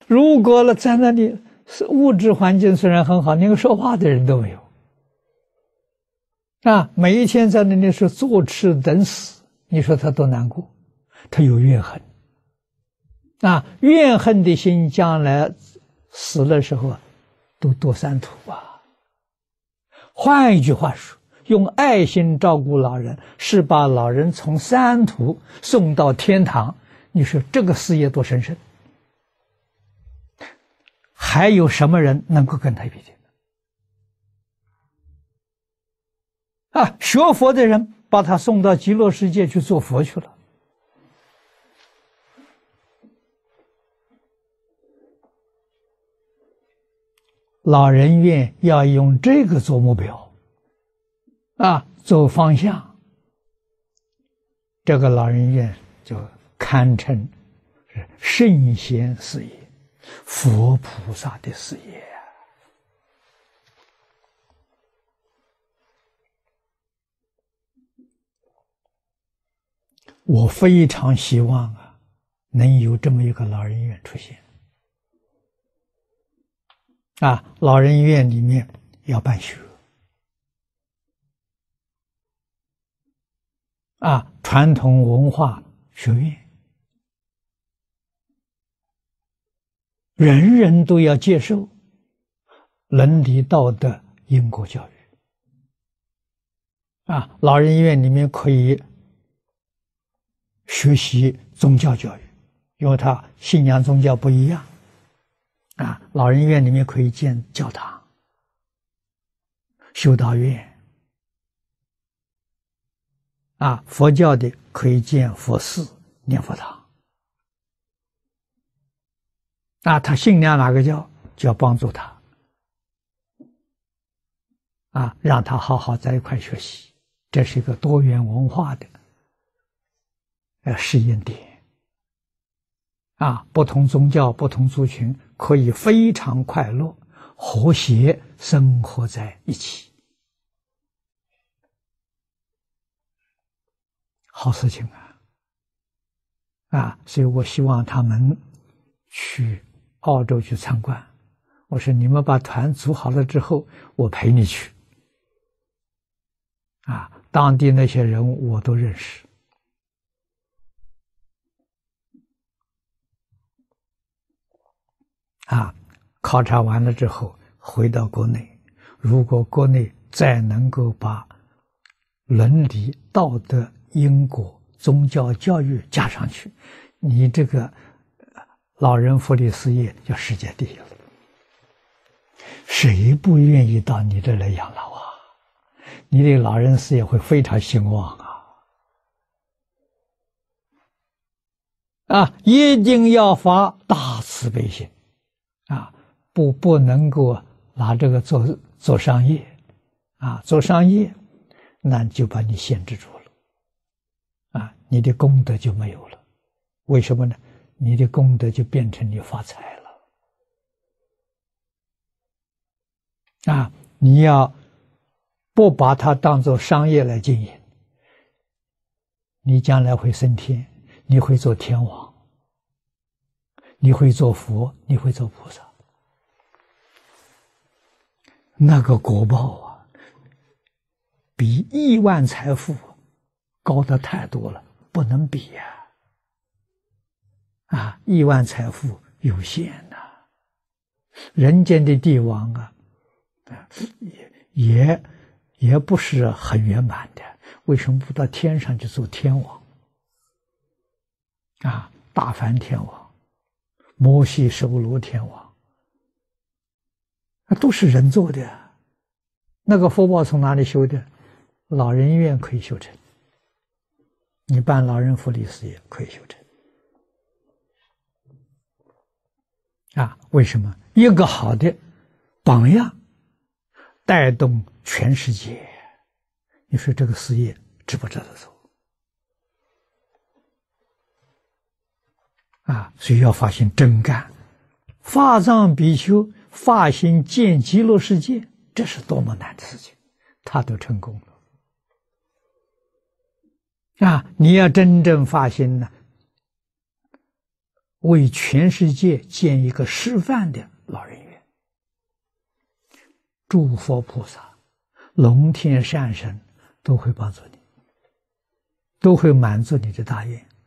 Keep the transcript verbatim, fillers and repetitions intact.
如果了在那里，是物质环境虽然很好，连个说话的人都没有，啊，每一天在那里是坐吃等死，你说他多难过，他有怨恨，啊，怨恨的心将来死的时候啊，都堕三途啊。换一句话说，用爱心照顾老人，是把老人从三途送到天堂。你说这个事业多神圣？还有什么人能够跟他比的？啊，学佛的人把他送到极乐世界去做佛去了。老人院要用这个做目标，啊，做方向，这个老人院就堪称是圣贤事业、佛菩萨的事业。我非常希望啊，能有这么一个老人院出现。啊，老人院里面要办学，啊，传统文化学院，人人都要接受伦理道德因果教育。啊，老人院里面可以学习宗教教育，因为他信仰宗教不一样。啊，老人院里面可以建教堂、修道院，啊，佛教的可以建佛寺、念佛堂，啊，他信仰哪个教，就要帮助他，啊，让他好好在一块学习，这是一个多元文化的呃试验点。啊，不同宗教、不同族群可以非常快乐、和谐生活在一起，好事情啊！啊，所以我希望他们去澳洲去参观。我说你们把团组好了之后，我陪你去。啊，当地那些人物我都认识。啊，考察完了之后回到国内，如果国内再能够把伦理、道德、因果、宗教教育加上去，你这个老人福利事业就世界第一了。谁不愿意到你这来养老啊？你的老人事业会非常兴旺啊！啊，一定要发大慈悲心。啊，不不能够拿这个做做商业，啊，做商业，那就把你限制住了，啊，你的功德就没有了。为什么呢？你的功德就变成你发财了。啊，你要不把它当作商业来经营，你将来会升天，你会做天王。你会做佛，你会做菩萨，那个果报啊，比亿万财富高得太多了，不能比呀！啊，亿万财富有限呐、啊，人间的帝王啊，也也也不是很圆满的，为什么不到天上去做天王？啊，大梵天王。摩西收罗天王，都是人做的。那个福报从哪里修的？老人院可以修成，你办老人福利事业可以修成。啊，为什么？一个好的榜样带动全世界，你说这个事业值不值得做？啊，所以要发心真干，法藏比丘发心建极乐世界，这是多么难的事情，他都成功了。啊，你要真正发心呢， 为全世界建一个示范的老人院。诸佛菩萨、龙天善神都会帮助你，都会满足你的大愿。